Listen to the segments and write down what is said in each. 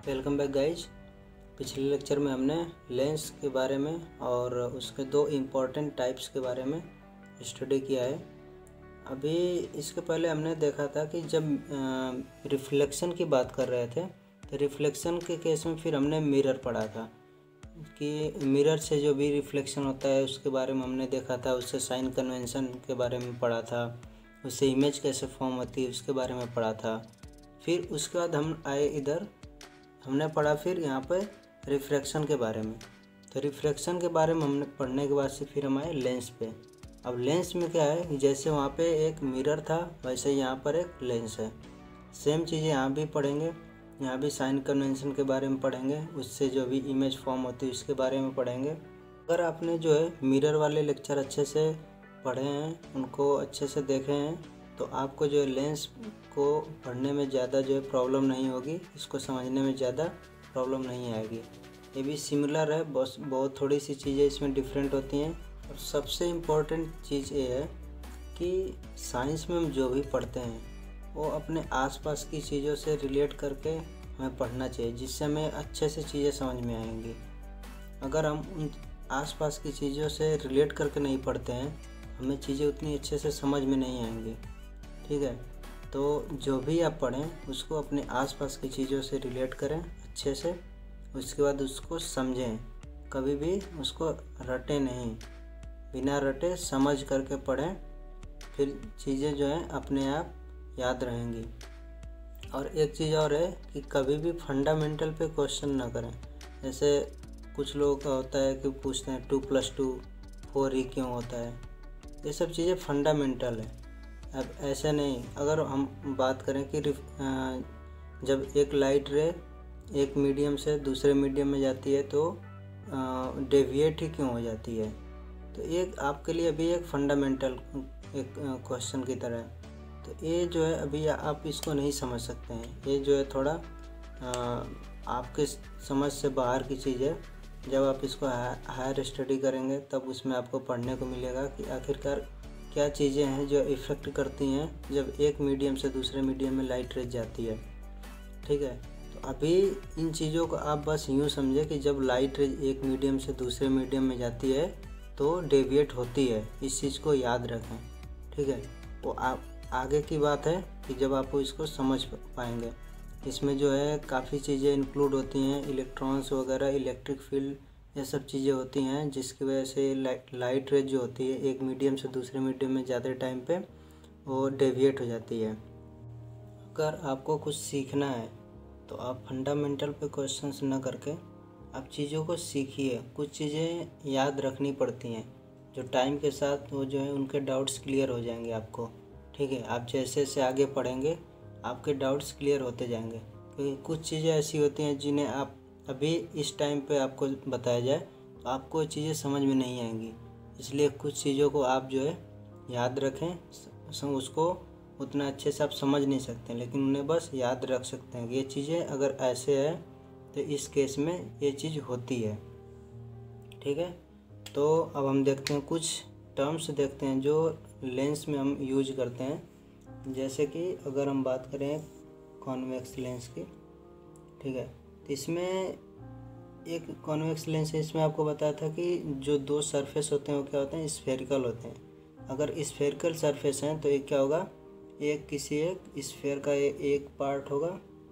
Welcome back guys. पिछले lecture में हमने लेंस के बारे में और उसके दो इम्पॉर्टेंट टाइप्स के बारे में स्टडी किया है। अभी इसके पहले हमने देखा था कि जब रिफ्लेक्शन की बात कर रहे थे तो रिफ्लेक्शन के केस में फिर हमने मिरर पढ़ा था कि मिरर से जो भी रिफ्लेक्शन होता है उसके बारे में हमने देखा था। उससे साइन कन्वेंशन के बारे में पढ़ा था, उससे इमेज कैसे फॉर्म होती है उसके बारे में पढ़ा था। फिर उसके बाद हम आए इधर, हमने पढ़ा फिर यहाँ पे रिफ्रैक्शन के बारे में। तो रिफ्रैक्शन के बारे में हमने पढ़ने के बाद से फिर हम आए लेंस पे। अब लेंस में क्या है, जैसे वहाँ पे एक मिरर था वैसे यहाँ पर एक लेंस है। सेम चीज़ें यहाँ भी पढ़ेंगे, यहाँ भी साइन कन्वेंशन के बारे में पढ़ेंगे, उससे जो भी इमेज फॉर्म होती है उसके बारे में पढ़ेंगे। अगर आपने जो है मिरर वाले लेक्चर अच्छे से पढ़े हैं, उनको अच्छे से देखे हैं, तो आपको जो है लेंस को पढ़ने में ज़्यादा जो है प्रॉब्लम नहीं होगी, इसको समझने में ज़्यादा प्रॉब्लम नहीं आएगी। ये भी सिमिलर है, बस बहुत थोड़ी सी चीज़ें इसमें डिफरेंट होती हैं। और सबसे इम्पोर्टेंट चीज़ ये है कि साइंस में हम जो भी पढ़ते हैं वो अपने आसपास की चीज़ों से रिलेट करके हमें पढ़ना चाहिए, जिससे हमें अच्छे से चीज़ें समझ में आएंगी। अगर हम उन आसपास की चीज़ों से रिलेट करके नहीं पढ़ते हैं, हमें चीज़ें उतनी अच्छे से समझ में नहीं आएंगी। ठीक है, तो जो भी आप पढ़ें उसको अपने आसपास की चीज़ों से रिलेट करें अच्छे से, उसके बाद उसको समझें। कभी भी उसको रटें नहीं, बिना रटे समझ करके पढ़ें, फिर चीज़ें जो हैं अपने आप याद रहेंगी। और एक चीज़ और है कि कभी भी फंडामेंटल पे क्वेश्चन ना करें। जैसे कुछ लोगों का होता है कि पूछते हैं 2 + 2 4 ही क्यों होता है। ये सब चीज़ें फंडामेंटल है। अब ऐसे नहीं, अगर हम बात करें कि जब एक लाइट रे एक मीडियम से दूसरे मीडियम में जाती है तो डेविएट ही क्यों हो जाती है, तो ये आपके लिए अभी एक फंडामेंटल एक क्वेश्चन की तरह है। तो ये जो है अभी आप इसको नहीं समझ सकते हैं, ये जो है थोड़ा आपके समझ से बाहर की चीज़ है। जब आप इसको हायर स्टडी करेंगे तब उसमें आपको पढ़ने को मिलेगा कि आखिरकार क्या चीज़ें हैं जो इफ़ेक्ट करती हैं जब एक मीडियम से दूसरे मीडियम में लाइट रेज जाती है। ठीक है, तो अभी इन चीज़ों को आप बस यूँ समझें कि जब लाइट रेज एक मीडियम से दूसरे मीडियम में जाती है तो डेविएट होती है, इस चीज़ को याद रखें। ठीक है, वो आप आगे की बात है कि जब आप इसको समझ पाएंगे। इसमें जो है काफ़ी चीज़ें इंक्लूड होती हैं, इलेक्ट्रॉन्स वगैरह, इलेक्ट्रिक फील्ड, ये सब चीज़ें होती हैं जिसकी वजह से लाइट रेज जो होती है एक मीडियम से दूसरे मीडियम में जाते टाइम पे वो डेविएट हो जाती है। अगर आपको कुछ सीखना है तो आप फंडामेंटल पे क्वेश्चंस न करके आप चीज़ों को सीखिए। कुछ चीज़ें याद रखनी पड़ती हैं जो टाइम के साथ वो जो है उनके डाउट्स क्लियर हो जाएंगे आपको। ठीक है, आप जैसे जैसे आगे पढ़ेंगे आपके डाउट्स क्लियर होते जाएंगे, क्योंकि कुछ चीज़ें ऐसी होती हैं जिन्हें आप अभी इस टाइम पे आपको बताया जाए तो आपको चीज़ें समझ में नहीं आएंगी। इसलिए कुछ चीज़ों को आप जो है याद रखें। उसको उतना अच्छे से आप समझ नहीं सकते, लेकिन उन्हें बस याद रख सकते हैं कि ये चीज़ें अगर ऐसे है तो इस केस में ये चीज़ होती है। ठीक है, तो अब हम देखते हैं कुछ टर्म्स देखते हैं जो लेंस में हम यूज करते हैं। जैसे कि अगर हम बात करें कॉन्वेक्स लेंस की, ठीक है, तो इसमें एक कॉन्वेक्स लेंस है, इसमें आपको बताया था कि जो दो सरफेस होते हैं वो क्या होते हैं, स्फेरिकल होते हैं। अगर स्फेरिकल सरफेस हैं तो एक क्या होगा, एक किसी एक स्फेयर का एक पार्ट होगा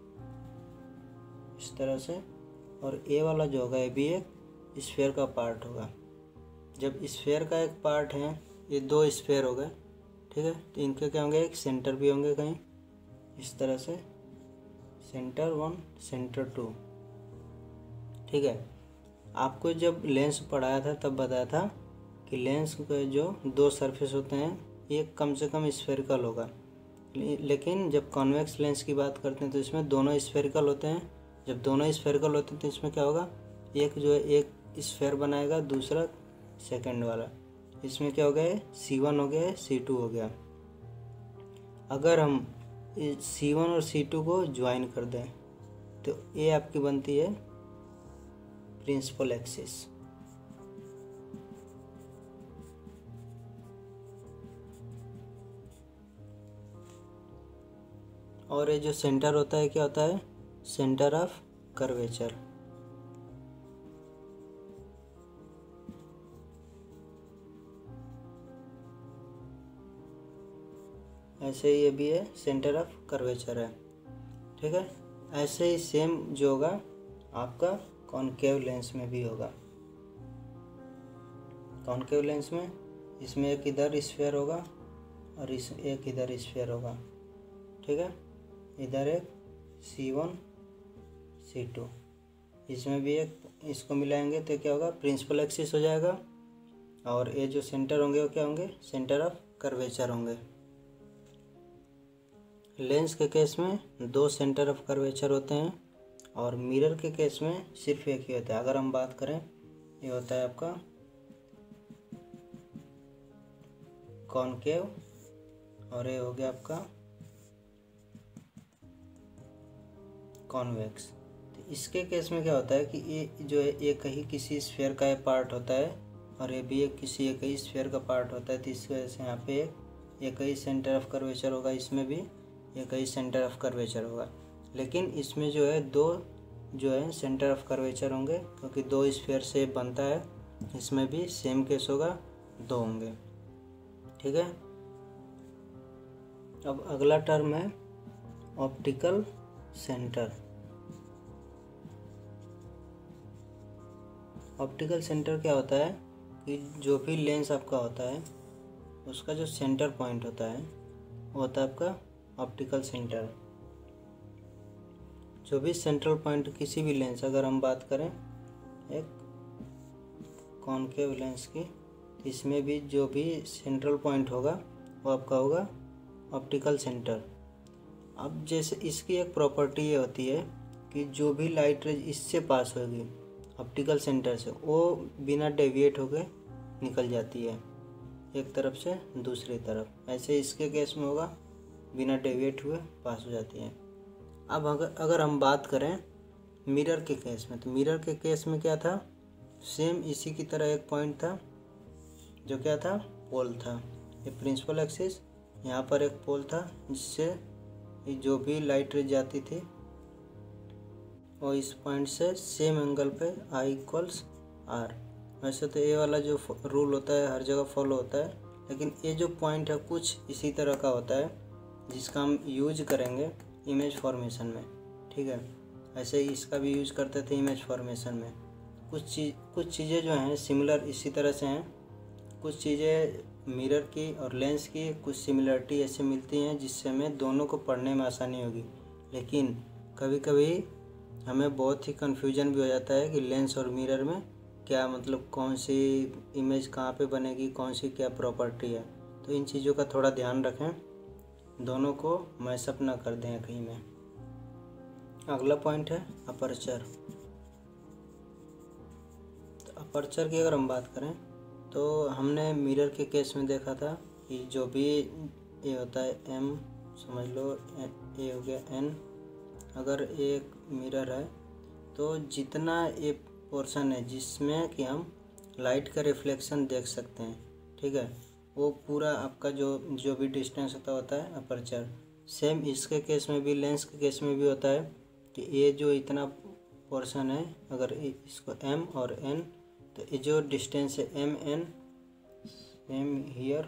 इस तरह से, और ए वाला जो होगा ये भी एक स्फेयर का पार्ट होगा। जब स्फेयर का एक पार्ट है, ये दो स्फेयर हो गए, ठीक है, तो इनके क्या होंगे, एक सेंटर भी होंगे कहीं इस तरह से, सेंटर 1 सेंटर 2। ठीक है, आपको जब लेंस पढ़ाया था तब बताया था कि लेंस के जो दो सरफेस होते हैं एक कम से कम स्फेरिकल होगा, लेकिन जब कॉन्वेक्स लेंस की बात करते हैं तो इसमें दोनों स्फेरिकल होते हैं। जब दोनों स्फेरिकल होते हैं तो इसमें क्या होगा, एक जो है एक स्फेयर बनाएगा, दूसरा सेकंड वाला। इसमें क्या हो गया, C1 हो गया, C2 हो गया। अगर हम C1 और C2 को ज्वाइन कर दें तो ये आपकी बनती है प्रिंसिपल एक्सिस। और ये जो सेंटर होता है क्या होता है, सेंटर ऑफ कर्वेचर। ऐसे ही ये भी है सेंटर ऑफ कर्वेचर है, ठीक है। ऐसे ही सेम जो होगा आपका कॉनकेव लेंस में भी होगा। कॉनकेव लेंस में इसमें एक इधर स्फीयर होगा और इस एक इधर स्फीयर होगा, ठीक है। इधर एक C1 C2, इसमें भी एक, इसको मिलाएंगे तो क्या होगा, प्रिंसिपल एक्सिस हो जाएगा। और ये जो सेंटर होंगे वो क्या होंगे, सेंटर ऑफ कर्वेचर होंगे। लेंस के केस में 2 सेंटर ऑफ कर्वेचर होते हैं और मिरर के केस में सिर्फ एक ही होता है। अगर हम बात करें, ये होता है आपका कॉनकेव और ये हो गया आपका कॉन्वेक्स। तो इसके केस में क्या होता है कि ये जो है एक ही किसी स्फीयर का पार्ट होता है और ये भी एक किसी एक ही स्फीयर का पार्ट होता है। तो इस वजह से यहाँ पे एक ही सेंटर ऑफ कर्वेचर होगा, इसमें भी एक ही सेंटर ऑफ कर्वेचर होगा। लेकिन इसमें जो है 2 जो है सेंटर ऑफ कर्वेचर होंगे, क्योंकि 2 स्फीयर से बनता है। इसमें भी सेम केस होगा, 2 होंगे, ठीक है। अब अगला टर्म है ऑप्टिकल सेंटर। ऑप्टिकल सेंटर क्या होता है कि जो भी लेंस आपका होता है उसका जो सेंटर पॉइंट होता है वो होता है आपका ऑप्टिकल सेंटर। जो भी सेंट्रल पॉइंट किसी भी लेंस, अगर हम बात करें एक कॉनकेव लेंस की, इसमें भी जो भी सेंट्रल पॉइंट होगा वो आपका होगा ऑप्टिकल सेंटर। अब जैसे इसकी एक प्रॉपर्टी ये होती है कि जो भी लाइट रेज इससे पास होगी ऑप्टिकल सेंटर से, वो बिना डेविएट होके निकल जाती है एक तरफ से दूसरी तरफ। ऐसे इसके केस में होगा, बिना डेविएट हुए पास हो जाती है। अब अगर हम बात करें मिरर के केस में, तो मिरर के केस में क्या था, सेम इसी की तरह एक पॉइंट था जो क्या था, पोल था। ये प्रिंसिपल एक्सिस, यहाँ पर एक पोल था जिससे जो भी लाइट रेज जाती थी और इस पॉइंट से सेम एंगल पे I = R। वैसे तो ये वाला जो रूल होता है हर जगह फॉलो होता है, लेकिन ये जो पॉइंट है कुछ इसी तरह का होता है जिसका हम यूज करेंगे इमेज फॉर्मेशन में, ठीक है। ऐसे ही इसका भी यूज करते थे इमेज फॉर्मेशन में। कुछ चीज़ें जो हैं सिमिलर इसी तरह से हैं, कुछ चीज़ें मिरर की और लेंस की कुछ सिमिलरिटी ऐसे मिलती हैं जिससे हमें दोनों को पढ़ने में आसानी होगी। लेकिन कभी कभी हमें बहुत ही कन्फ्यूजन भी हो जाता है कि लेंस और मिरर में क्या मतलब, कौन सी इमेज कहाँ पे बनेगी, कौन सी क्या प्रॉपर्टी है। तो इन चीज़ों का थोड़ा ध्यान रखें, दोनों को मैसअप ना कर दें कहीं में। अगला पॉइंट है अपर्चर। तो अपर्चर की अगर हम बात करें तो हमने मिरर के केस में देखा था कि जो भी ये होता है M, समझ लो ये हो गया N। अगर एक मिरर है तो जितना ये पोर्शन है जिसमें कि हम लाइट का रिफ्लेक्शन देख सकते हैं, ठीक है, वो पूरा आपका जो भी डिस्टेंस होता है अपर्चर। सेम इसके केस में भी, लेंस के केस में भी होता है कि ये जो इतना पोर्शन है, अगर इसको M और N, तो ये जो डिस्टेंस है MN, सेम हियर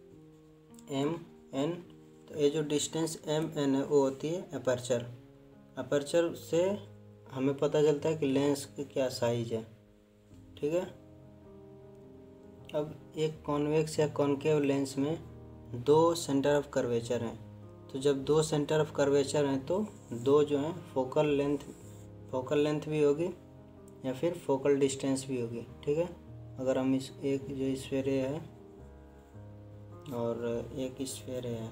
MN, तो ये जो डिस्टेंस MN है वो होती है अपर्चर। अपर्चर से हमें पता चलता है कि लेंस की क्या साइज है, ठीक है। अब एक कॉन्वेक्स या कॉनकेव लेंस में 2 सेंटर ऑफ कर्वेचर हैं। तो जब 2 सेंटर ऑफ कर्वेचर हैं तो 2 जो हैं फोकल लेंथ भी होगी या फिर फोकल डिस्टेंस भी होगी, ठीक है। अगर हम इस एक जो स्फीयर है और एक स्फीयर है,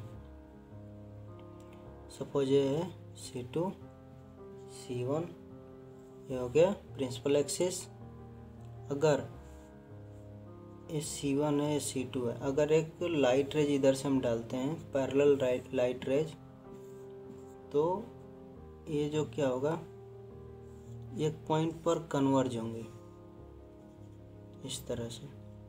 सपोज ये है C2 C1, ये हो गया प्रिंसिपल एक्सिस। अगर ये C1 है, ये C2 है, अगर एक लाइट रेज इधर से हम डालते हैं पैरेलल लाइट रेज, तो ये जो क्या होगा, एक पॉइंट पर कन्वर्ज होंगे इस तरह से।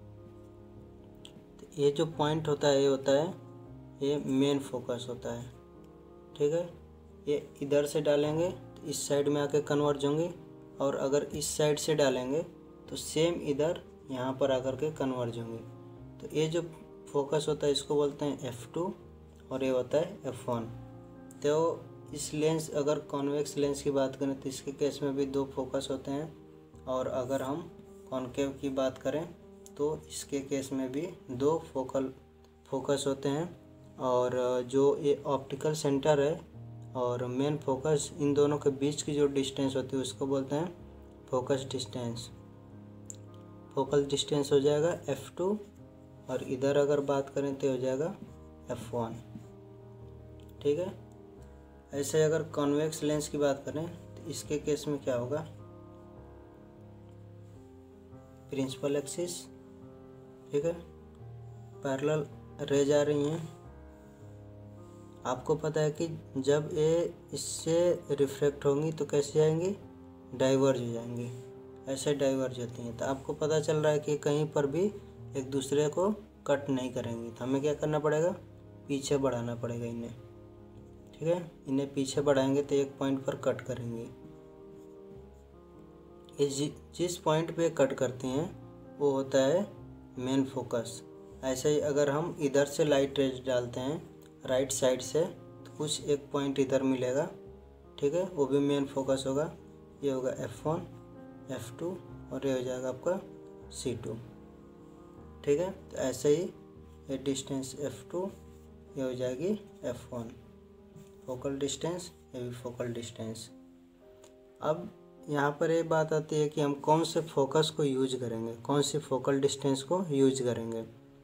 तो ये जो पॉइंट होता है ये मेन फोकस होता है, ठीक है। ये इधर से डालेंगे तो इस साइड में आके कन्वर्ज होंगी, और अगर इस साइड से डालेंगे तो सेम इधर यहाँ पर आकर के कन्वर्ज होंगी। तो ये जो फोकस होता है इसको बोलते हैं F2 और ये होता है F1। तो इस लेंस, अगर कॉन्वेक्स लेंस की बात करें तो इसके केस में भी 2 फोकस होते हैं, और अगर हम कॉन्केव की बात करें तो इसके केस में भी 2 फोकस होते हैं। और जो ये ऑप्टिकल सेंटर है और मेन फोकस, इन दोनों के बीच की जो डिस्टेंस होती है उसको बोलते हैं फोकस डिस्टेंस। फोकल डिस्टेंस हो जाएगा F2, और इधर अगर बात करें तो हो जाएगा F1। ठीक है। ऐसे अगर कॉन्वेक्स लेंस की बात करें तो इसके केस में क्या होगा, प्रिंसिपल एक्सिस, ठीक है, पैरेलल रेज आ रही हैं। आपको पता है कि जब ये इससे रिफ्रैक्ट होंगी तो कैसे जाएंगी, डाइवर्ज हो जाएंगी, ऐसे डाइवर्ज होती हैं। तो आपको पता चल रहा है कि कहीं पर भी एक दूसरे को कट नहीं करेंगी। तो हमें क्या करना पड़ेगा, पीछे बढ़ाना पड़ेगा इन्हें। ठीक है, इन्हें पीछे बढ़ाएंगे तो एक पॉइंट पर कट करेंगे। जिस पॉइंट पे कट करती हैं वो होता है मेन फोकस। ऐसे ही अगर हम इधर से लाइट रेज डालते हैं राइट साइड से तो कुछ एक पॉइंट इधर मिलेगा, ठीक है, वो भी मेन फोकस होगा। ये होगा F1, F2 और ये हो जाएगा आपका C2। ठीक है, तो ऐसे ही ये डिस्टेंस F2, ये हो जाएगी F1 फोकल डिस्टेंस, ये भी फोकल डिस्टेंस। अब यहाँ पर ये बात आती है कि हम कौन से फोकस को यूज करेंगे, कौन सी फोकल डिस्टेंस को यूज करेंगे।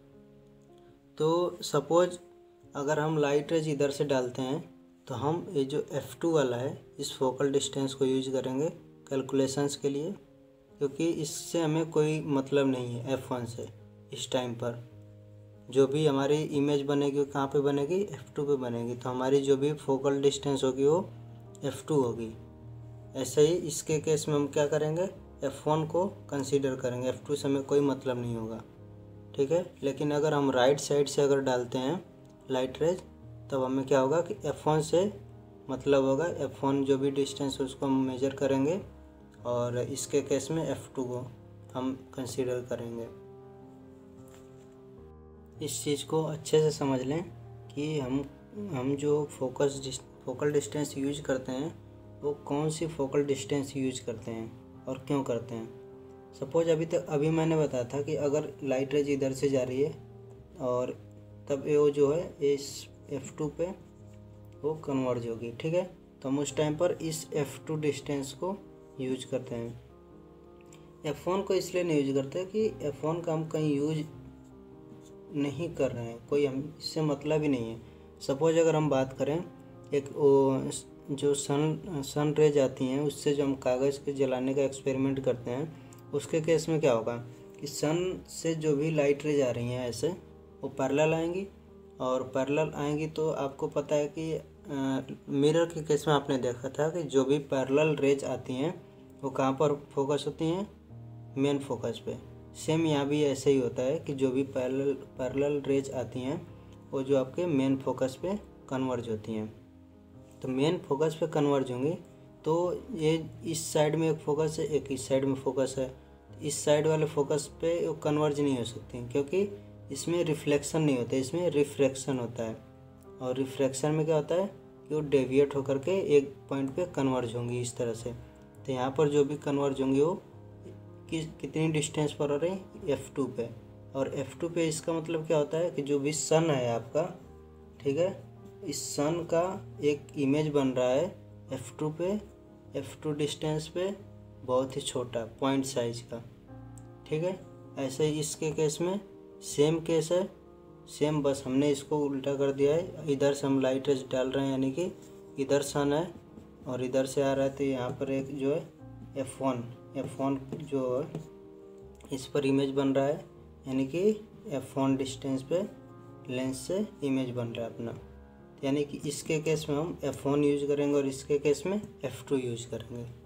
तो सपोज अगर हम लाइट रेज इधर से डालते हैं तो हम ये जो F2 वाला है इस फोकल डिस्टेंस को यूज करेंगे कैलकुलेशंस के लिए, क्योंकि इससे हमें कोई मतलब नहीं है F1 से। इस टाइम पर जो भी हमारी इमेज बनेगी कहाँ पे बनेगी, F2 पे बनेगी। तो हमारी जो भी फोकल डिस्टेंस होगी वो F2 होगी। ऐसे ही इसके केस में हम क्या करेंगे, F1 को कंसीडर करेंगे, F2 से हमें कोई मतलब नहीं होगा। ठीक है, लेकिन अगर हम राइट साइड से अगर डालते हैं लाइट रेज तब हमें क्या होगा कि F1 से मतलब होगा। F1 जो भी डिस्टेंस है उसको हम मेजर करेंगे, और इसके केस में F2 को हम कंसीडर करेंगे। इस चीज़ को अच्छे से समझ लें कि हम जो फोकल डिस्टेंस यूज करते हैं वो कौन सी फोकल डिस्टेंस यूज करते हैं और क्यों करते हैं। सपोज अभी मैंने बताया था कि अगर लाइट रेज इधर से जा रही है और तब वो जो है इस F2 पे वो कन्वर्ज होगी। ठीक है, तो हम उस टाइम पर इस F2 डिस्टेंस को यूज करते हैं। F1 को इसलिए नहीं यूज करते कि F1 का हम कहीं यूज नहीं कर रहे हैं, कोई हम इससे मतलब ही नहीं है। सपोज अगर हम बात करें एक जो सन रेज आती हैं उससे जो हम कागज़ के जलाने का एक्सपेरिमेंट करते हैं, उसके केस में क्या होगा कि सन से जो भी लाइट रेज आ रही हैं ऐसे वो पैरेलल आएंगी, और पैरेलल आएंगी तो आपको पता है कि मिरर के केस में आपने देखा था कि जो भी पैरेलल रेज आती हैं वो कहाँ पर फोकस होती हैं, मेन फोकस पे। सेम यहाँ भी ऐसे ही होता है कि जो भी पैरेलल रेज आती हैं वो जो आपके मेन फोकस पे कन्वर्ज होती हैं। तो मेन फोकस पे कन्वर्ज होंगी तो ये इस साइड में एक फोकस है, एक इस साइड में फोकस है। इस साइड वाले फोकस पे वो कन्वर्ज नहीं हो सकती क्योंकि इसमें रिफ्लेक्शन नहीं होता, इसमें रिफ्रैक्शन होता है। और रिफ्रैक्शन में क्या होता है कि वो डेविएट होकर के एक पॉइंट पे कन्वर्ज होंगी इस तरह से। तो यहाँ पर जो भी कन्वर्ज होंगी वो कितनी डिस्टेंस पर हो रही है, F2 पे। और F2 पे इसका मतलब क्या होता है कि जो भी सन है आपका, ठीक है, इस सन का एक इमेज बन रहा है F2 पे, F2 डिस्टेंस पे, बहुत ही छोटा पॉइंट साइज का। ठीक है, ऐसे ही इसके केस में सेम केस है, सेम, बस हमने इसको उल्टा कर दिया है। इधर से हम लाइट रेज डाल रहे हैं यानी कि इधर सन है और इधर से आ रहा है, तो यहाँ पर एक जो है F1 जो है इस पर इमेज बन रहा है, यानी कि F1 डिस्टेंस पे लेंस से इमेज बन रहा है अपना। यानी कि इसके केस में हम F1 यूज करेंगे और इसके केस में F2 यूज करेंगे।